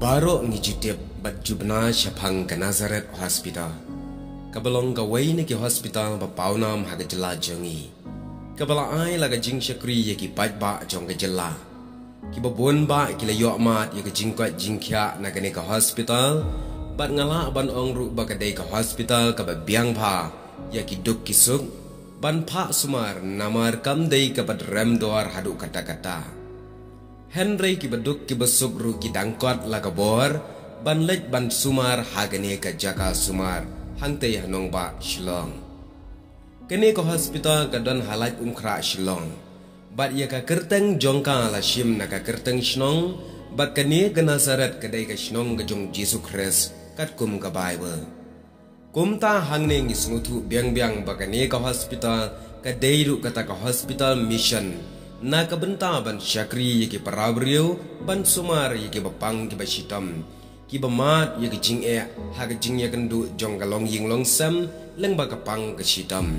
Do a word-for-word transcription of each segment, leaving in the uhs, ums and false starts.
Baro ngijitip bat jubna syapang ke Nazareth Hospital. Kabalong gawai ni ki hospital ba paunam haga jela jongi. Kabala ai laga jing syakri ye ki pat ba jong ke jela. Ki babon ba ki la yok mat ye ki jingkwat jingkya na ke hospital. Bat ngala ban ong ru ba kadai ke hospital ka ba biang pha ye ki duk kisuk. Ban pha sumar namar kam dei ka bat rem doar hadu kata-kata. Henry ki beduk ki besuk ru ki dangkot la kabor ban lej ban sumar hagane ka jaka sumar hangte hanong ba Shillong. Kene ko hospital ka don halat umkra Shillong. Bat ye ka kerteng jongka la shim na ka kerteng Shnong bat kene ka Nazareth kadai ka Shnong ka jong Jesus Christ kat kum ka Bible. Kumta hangne ngi sungutu biang-biang ba kene ka hospital ka deiru kata ka hospital mission. Na kabenta ban syakri yaki parabriu ban sumar yaki bapang ki basitam ki bamat yaki jing e ha ka jing yakan du jong kalong ying long sam leng ba kapang ka sitam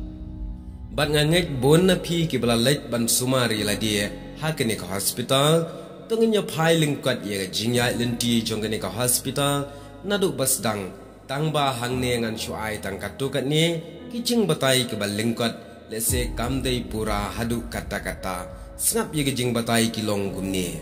bat nganget bon na phi ki bala lej ban sumar yala dia ha ka ni ka hospital tongnya phai ling kwat yaka jing ya lenti jong ka ni ka hospital na du bas dang tang ba hang ne ngan shuai tang katu kat ni ki jing batai ki bal ling kwat lese kamdei pura hadu kata-kata snap ye jing batai kilong gumni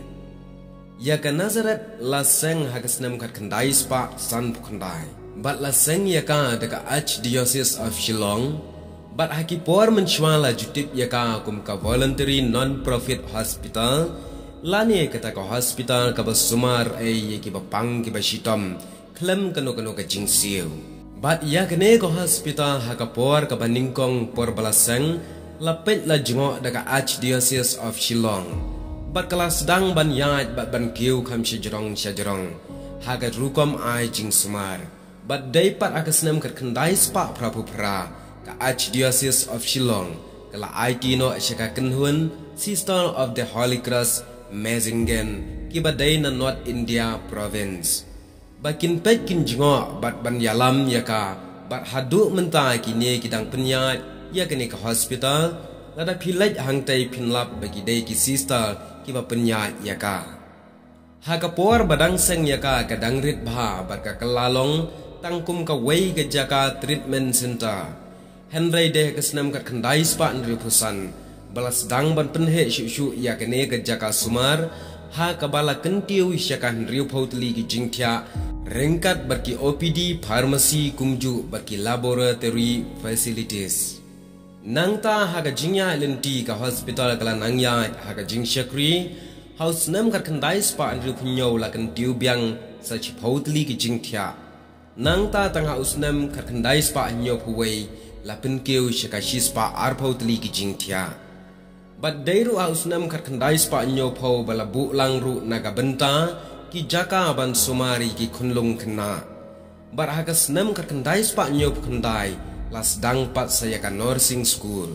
ya ka Nazareth la seng hagasnam kat khandai spa san khandai bat la seng ya ka deka Archdiocese of Shillong bat haki por menchwala jutip ya ka kum ka voluntary non-profit hospital lani kata ka hospital ka basumar ai ye ki bapang ki basitam klem kano-kano ka jingsiu. Bat ya kene ko hospital hakapor ka baningkong por balaseng lapet la jengok daga Archdiocese of Shillong. Bat kelas sedang ban yat bat ban kiu kam sejrong sejrong haga rukom ai jing sumar. Bat daipat akasnem kat kendai spa prapu pra ka Archdiocese of Shillong kala ai tino syaka kenhun Sister of the Holy Cross Mazingen ki badai na North India province. Bakin pet kin jengok bat ban yalam ya ka bat hadu menta kini kidang penyat ya kini ke hospital lada pilaj hangtai pinlap bagi dai ki sister ki ba penyat ya ka ha kapor badang seng ya ka kadang rit bha bat ka kelalong tangkum ka wei ke jaka treatment center Henry de kesnam kat khandai spa ndri pusan balas dang ban penhe shu shu ya kini ke jaka sumar ha kabala kentiu syakan riu phautli ki jingthya rengkat barki O P D pharmacy kumju barki laboratory facilities nangta haga jingya lenti ka hospital kala nangya haga jing syakri house nam kat khandai spa andru phunyo la kan tiu biang sach phautli ki jingthya nangta tangha usnam kat khandai spa nyo phuwei la penkeu syakashi spa ar phautli ki jingthya bat dairu usnam kat khandai spa nyo phau bala bu langru naga benta ki jaka ban sumari ki khunlung kena bar hagas nam kat kendai spa nyop kendai las dang pat saya ka nursing school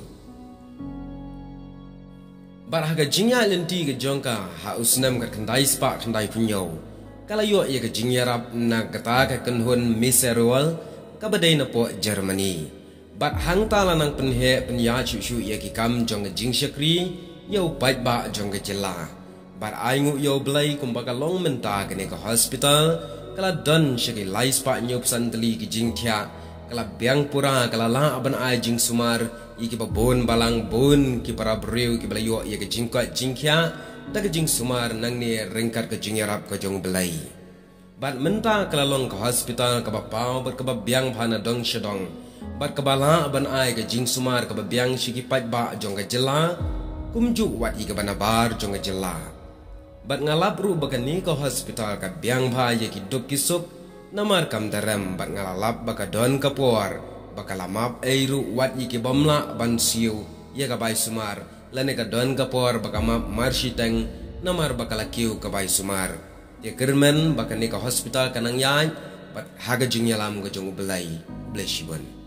bar haga jingya lenti ke jongka ha usnam kat kendai spa kendai punyo kala yo ye ke jingya rap na kata ka kenhun miserwal ka badai na po Germany bat hang ta lanang penhe penya chu chu ye ki kam jong jing syakri yo pat ba jong ke jela bar aingu yo blai kum bakalong menta kene ke hospital kala don syaki lai spa nyop santli ki jingthya kala biang pura kala la aban ai jing sumar iki babon balang bon ki para breu ki blayo ye ke jingka jingkhya ta ke jing sumar nang ne rengkat ke jingyarap ke jong blai bat menta kala long ke hospital ka bapau bar ka biang phana dong shadong bat ka bala aban ai ke jing sumar ka biang syiki pat ba jong ke jela kumju wat i ke banabar jong ke jela bat ngalap ru bagani ke hospital ka biang bha ye ki duk kisuk namar kam daram bat ngalalap baka don kapor baka lamap eiru wat ye ki bomla ban siu ye ka bai sumar lane ka don kapor baka map marshiteng namar baka lakiu ka bai sumar ye kermen baka ni ka hospital kanang yan bat haga jingyalam ka jong belai bleshibon.